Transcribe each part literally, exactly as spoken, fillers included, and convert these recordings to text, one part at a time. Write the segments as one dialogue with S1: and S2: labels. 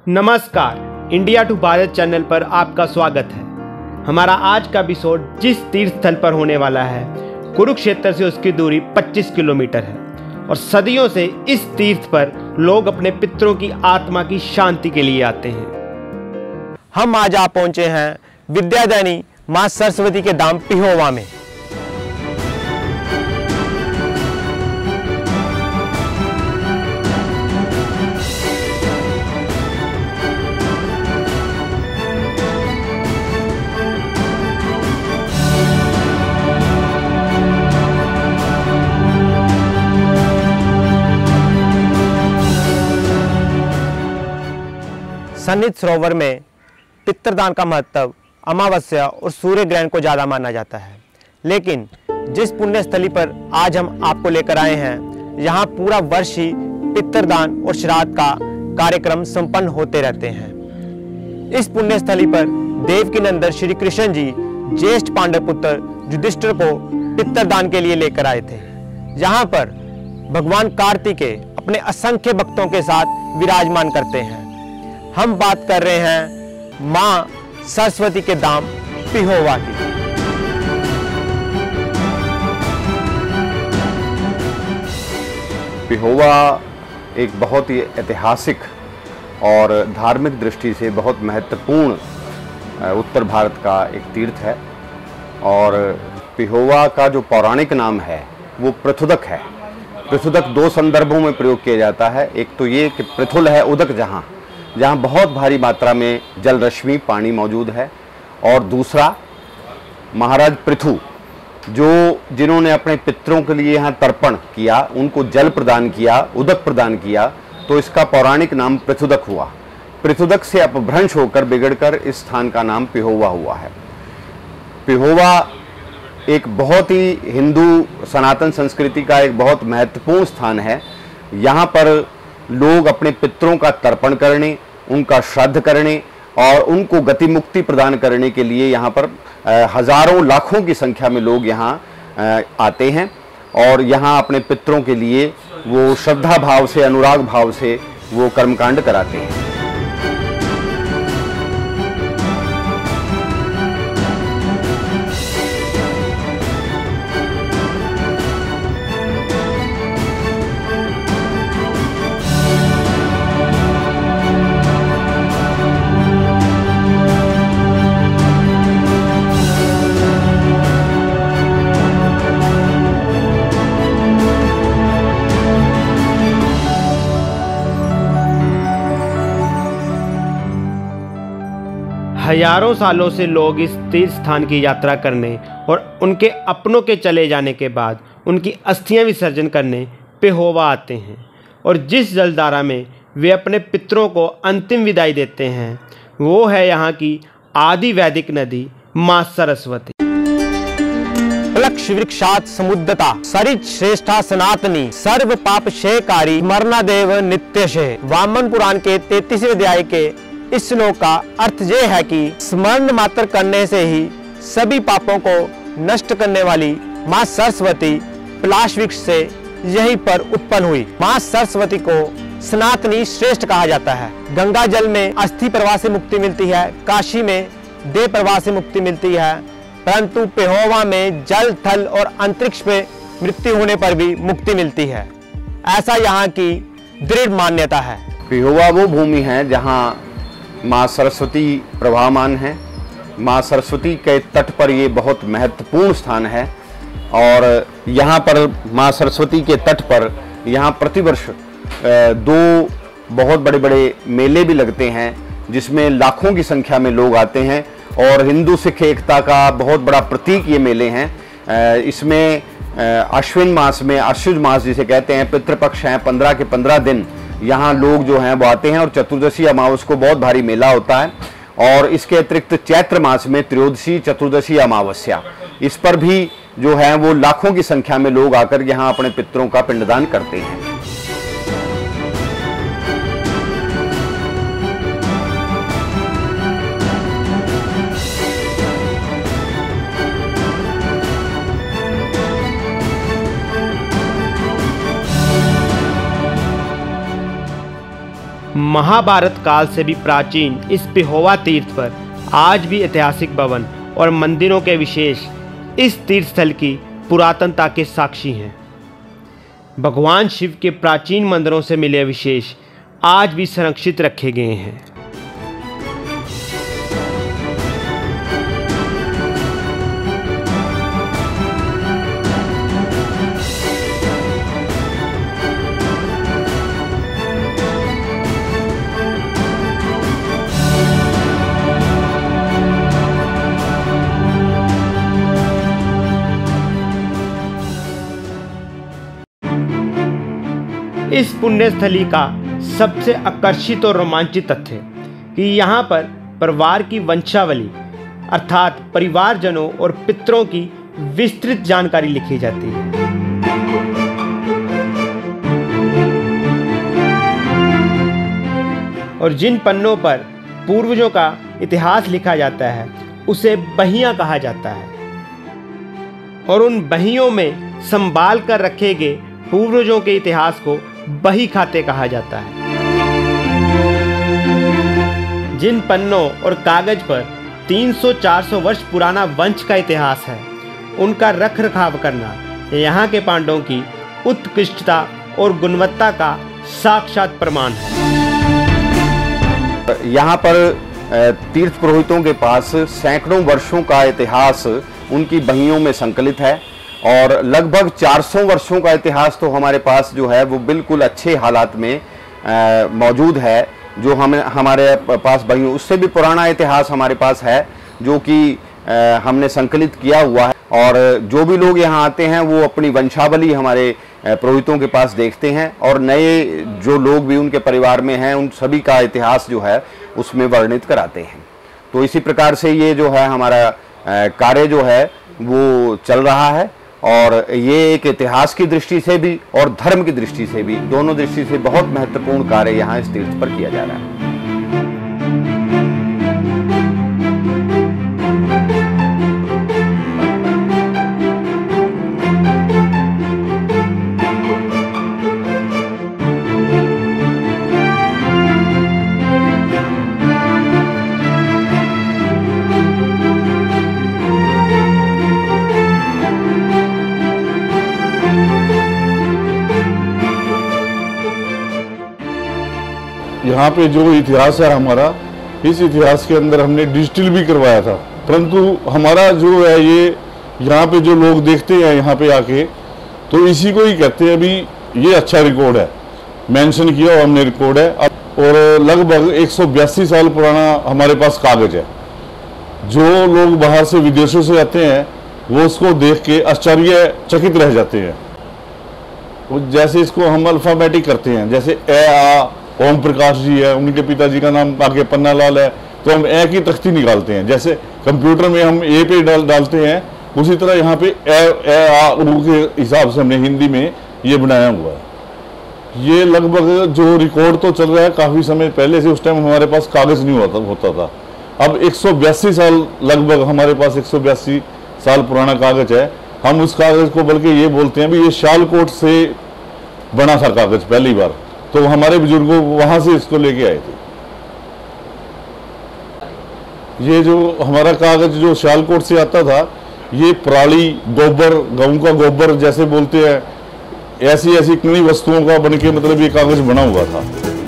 S1: नमस्कार, India to Bharat channel पर आपका स्वागत है। हमारा आज का एपिसोड जिस तीर्थ स्थल पर होने वाला है, कुरुक्षेत्र से उसकी दूरी पच्चीस किलोमीटर है और सदियों से इस तीर्थ पर लोग अपने पितरों की आत्मा की शांति के लिए आते हैं।
S2: हम आज आ पहुंचे हैं विद्यादायिनी मां सरस्वती के धाम पिहोवा में। सन्निध सरोवर में पितरदान का महत्व अमावस्या और सूर्य ग्रहण को ज़्यादा माना जाता है, लेकिन जिस पुण्य स्थली पर आज हम आपको लेकर आए हैं, यहाँ पूरा वर्ष ही पितरदान और श्राद्ध का कार्यक्रम संपन्न होते रहते हैं। इस पुण्य स्थली पर देवकी नंदन श्री कृष्ण जी ज्येष्ठ पांडव पुत्र युधिष्ठिर को पितरदान के लिए लेकर आए थे। यहाँ पर भगवान कार्तिकेय अपने असंख्य भक्तों के साथ विराजमान करते हैं। हम बात कर रहे हैं मां सरस्वती के धाम पिहोवा की।
S3: पिहोवा एक बहुत ही ऐतिहासिक और धार्मिक दृष्टि से बहुत महत्वपूर्ण उत्तर भारत का एक तीर्थ है और पिहोवा का जो पौराणिक नाम है वो पृथुदक है। पृथुदक दो संदर्भों में प्रयोग किया जाता है। एक तो ये कि पृथुल है उदक जहाँ जहाँ बहुत भारी मात्रा में जल रश्मि पानी मौजूद है, और दूसरा महाराज पृथु जो जिन्होंने अपने पितरों के लिए यहाँ तर्पण किया, उनको जल प्रदान किया, उदक प्रदान किया, तो इसका पौराणिक नाम पृथुदक हुआ। पृथुदक से अपभ्रंश होकर बिगड़कर इस स्थान का नाम पिहोवा हुआ है। पिहोवा एक बहुत ही हिंदू सनातन संस्कृति का एक बहुत महत्वपूर्ण स्थान है। यहाँ पर लोग अपने पितरों का तर्पण करने, उनका श्राद्ध करने और उनको गति मुक्ति प्रदान करने के लिए यहाँ पर हजारों लाखों की संख्या में लोग यहाँ आते हैं और यहाँ अपने पितरों के लिए वो श्रद्धा भाव से, अनुराग भाव से वो कर्मकांड कराते हैं।
S1: हजारों सालों से लोग इस तीर्थ स्थान की यात्रा करने और उनके अपनों के चले जाने के बाद उनकी अस्थियां विसर्जन करने पिहोवा आते हैं और जिस जलधारा में वे अपने पितरों को अंतिम विदाई देते हैं वो है यहाँ की आदि वैदिक नदी मां सरस्वती।
S2: लक्ष्य वृक्षात समुद्रता सरित श्रेष्ठा सनातनी सर्व पाप क्षयकारी मरना देव नित्य शे। वामन पुराण के तैंतीसवें अध्याय के इस श्लोक का अर्थ ये है कि स्मरण मात्र करने से ही सभी पापों को नष्ट करने वाली मां सरस्वती पलाश वृक्ष से यहीं पर उत्पन्न हुई। मां सरस्वती को सनातनी श्रेष्ठ कहा जाता है। गंगा जल में अस्थि प्रवाह से मुक्ति मिलती है, काशी में देह प्रवाह से मुक्ति मिलती है, परंतु पिहोवा में जल थल और अंतरिक्ष में मृत्यु होने पर भी मुक्ति मिलती है, ऐसा यहाँ की दृढ़ मान्यता है।
S3: पिहोवा वो भूमि है जहाँ माँ सरस्वती प्रवाहमान है। माँ सरस्वती के तट पर ये बहुत महत्वपूर्ण स्थान है और यहाँ पर माँ सरस्वती के तट पर यहाँ प्रतिवर्ष दो बहुत बड़े बड़े मेले भी लगते हैं जिसमें लाखों की संख्या में लोग आते हैं और हिंदू सिख एकता का बहुत बड़ा प्रतीक ये मेले हैं। इसमें अश्विन मास में, अश्वज मास जिसे कहते हैं, पितृपक्ष हैं, पंद्रह के पंद्रह दिन यहाँ लोग जो हैं वो आते हैं और चतुर्दशी अमावस को बहुत भारी मेला होता है। और इसके अतिरिक्त चैत्र मास में त्रयोदशी, चतुर्दशी, अमावस्या, इस पर भी जो है वो लाखों की संख्या में लोग आकर यहाँ अपने पितरों का पिंडदान करते हैं।
S1: महाभारत काल से भी प्राचीन इस पिहोवा तीर्थ पर आज भी ऐतिहासिक भवन और मंदिरों के विशेष इस तीर्थ स्थल की पुरातनता के साक्षी हैं। भगवान शिव के प्राचीन मंदिरों से मिले विशेष आज भी संरक्षित रखे गए हैं। इस पुण्यस्थली का सबसे आकर्षित और रोमांचित तथ्य कि यहाँ पर परिवार की वंशावली अर्थात परिवारजनों और पितरों की विस्तृत जानकारी लिखी जाती है। और जिन पन्नों पर पूर्वजों का इतिहास लिखा जाता है उसे बहियां कहा जाता है। और उन बहियों में संभाल कर रखे गए पूर्वजों के इतिहास को बही खाते कहा जाता है। जिन पन्नों और कागज पर तीन सौ चार सौ वर्ष पुराना वंश का इतिहास है, उनका रख रखाव करना यहाँ के पांडवों की उत्कृष्टता और गुणवत्ता का साक्षात प्रमाण है।
S3: यहाँ पर तीर्थ पुरोहितों के पास सैकड़ों वर्षों का इतिहास उनकी बहियों में संकलित है और लगभग चार सौ वर्षों का इतिहास तो हमारे पास जो है वो बिल्कुल अच्छे हालात में मौजूद है। जो हमें हमारे पास बहियों उससे भी पुराना इतिहास हमारे पास है जो कि हमने संकलित किया हुआ है। और जो भी लोग यहाँ आते हैं वो अपनी वंशावली हमारे पुरोहितों के पास देखते हैं और नए जो लोग भी उनके परिवार में हैं उन सभी का इतिहास जो है उसमें वर्णित कराते हैं। तो इसी प्रकार से ये जो है हमारा कार्य जो है वो चल रहा है और ये एक इतिहास की दृष्टि से भी और धर्म की दृष्टि से भी, दोनों दृष्टि से बहुत महत्वपूर्ण कार्य यहाँ इस तीर्थ पर किया जा रहा है।
S4: यहाँ पे जो इतिहास है हमारा, इस इतिहास के अंदर हमने डिजिटल भी करवाया था, परंतु हमारा जो है ये यहाँ पे जो लोग देखते हैं यहाँ पे आके तो इसी को ही कहते हैं अभी ये अच्छा रिकॉर्ड है, मेंशन किया और हमने रिकॉर्ड है। और लगभग एक सौ बयासी साल पुराना हमारे पास कागज है। जो लोग बाहर से विदेशों से आते हैं वो उसको देख के आश्चर्यचकित रह जाते हैं। जैसे इसको हम अल्फाबेटिक करते हैं, जैसे ए आ ओम प्रकाश जी है, उनके पिताजी का नाम आगे पन्ना लाल है, तो हम ए की तख्ती निकालते हैं। जैसे कंप्यूटर में हम ए पे डाल डालते हैं, उसी तरह यहाँ पे ए ए आ उ के हिसाब से हमने हिंदी में ये बनाया हुआ है। ये लगभग जो रिकॉर्ड तो चल रहा है काफ़ी समय पहले से, उस टाइम हमारे पास कागज़ नहीं होता होता था। अब एक सौ बयासी साल लगभग हमारे पास एक सौ बयासी साल पुराना कागज़ है। हम उस कागज़ को बल्कि ये बोलते हैं भी ये शालकोट से बना था कागज़ पहली बार, तो हमारे बुजुर्गों वहां से इसको लेके आए थे। ये जो हमारा कागज जो शालकोट से आता था, ये पराली, गोबर, गांव का गोबर जैसे बोलते हैं, ऐसी ऐसी कई वस्तुओं का बनके मतलब ये कागज बना हुआ था।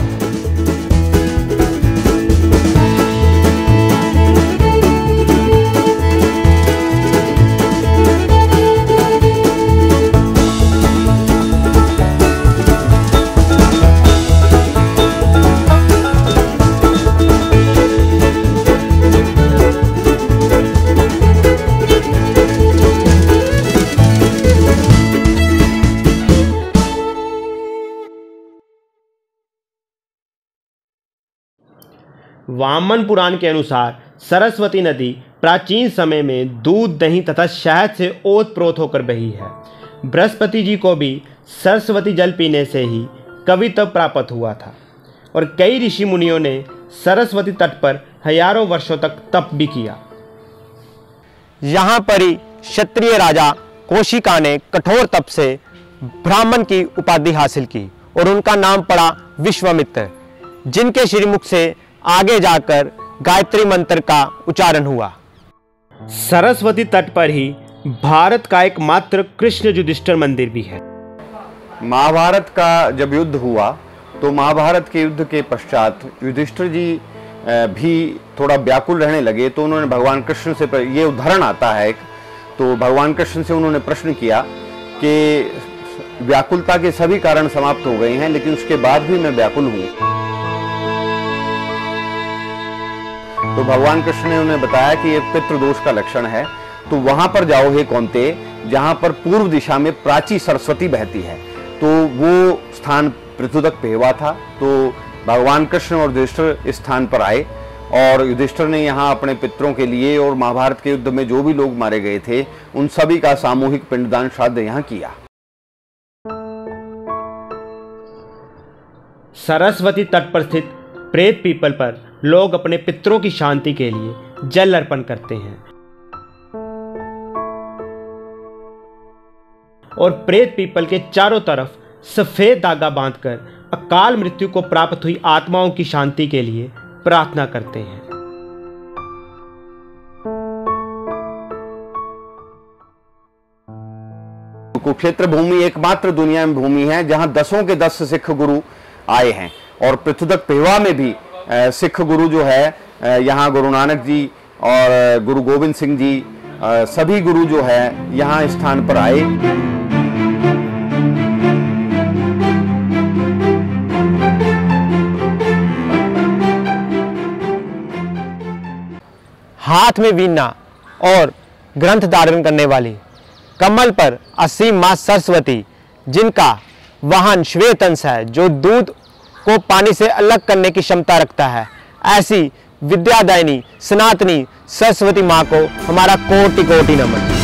S1: वामन पुराण के अनुसार सरस्वती नदी प्राचीन समय में दूध, दही तथा शहद से ओत-प्रोत होकर बही है। बृहस्पति जी को भी सरस्वती जल पीने से ही कवित्व प्राप्त हुआ था और कई ऋषि मुनियों ने सरस्वती तट पर हजारों वर्षों तक तप भी किया।
S2: यहाँ पर ही क्षत्रिय राजा कौशिका ने कठोर तप से ब्राह्मण की उपाधि हासिल की और उनका नाम पड़ा विश्वामित्र। जिनके श्रीमुख से आगे जाकर गायत्री मंत्र का उच्चारण हुआ।
S1: सरस्वती तट पर ही भारत का एकमात्र कृष्ण युधिष्ठिर मंदिर भी है।
S3: महाभारत का जब युद्ध हुआ तो महाभारत के युद्ध के पश्चात युधिष्ठिर जी भी थोड़ा व्याकुल रहने लगे, तो उन्होंने भगवान कृष्ण से, ये उदाहरण आता है एक, तो भगवान कृष्ण से उन्होंने प्रश्न किया कि व्याकुलता के सभी कारण समाप्त हो गए हैं, लेकिन उसके बाद भी मैं व्याकुल हूं। तो भगवान कृष्ण ने उन्हें बताया कि ये पितृदोष का लक्षण है, तो वहां पर जाओ हे कौंते, जहां पर पूर्व दिशा में प्राची सरस्वती बहती है। तो वो स्थान पृथुदक पेहवा था। तो भगवान कृष्ण और युधिष्ठिर इस स्थान पर आए और युधिष्ठिर ने यहाँ अपने पितरों के लिए और महाभारत के युद्ध में जो भी लोग मारे गए थे उन सभी का सामूहिक पिंडदान श्राद्ध यहाँ किया।
S1: सरस्वती तट पर स्थित प्रेत पीपल पर लोग अपने पितरों की शांति के लिए जल अर्पण करते हैं और प्रेत पीपल के चारों तरफ सफेद धागा बांधकर अकाल मृत्यु को प्राप्त हुई आत्माओं की शांति के लिए प्रार्थना करते हैं।
S3: कुरुक्षेत्र भूमि एकमात्र दुनिया में भूमि है जहां दसों के दस सिख गुरु आए हैं और पृथुदक पेहवा में भी सिख गुरु जो है यहाँ गुरु नानक जी और गुरु गोविंद सिंह जी सभी गुरु जो है यहाँ इस स्थान पर आए।
S2: हाथ में वीणा और ग्रंथ धारण करने वाली, कमल पर असीम मां सरस्वती, जिनका वाहन श्वेत अंश है जो दूध को पानी से अलग करने की क्षमता रखता है, ऐसी विद्यादायिनी सनातनी सरस्वती मां को हमारा कोटि कोटि नमन।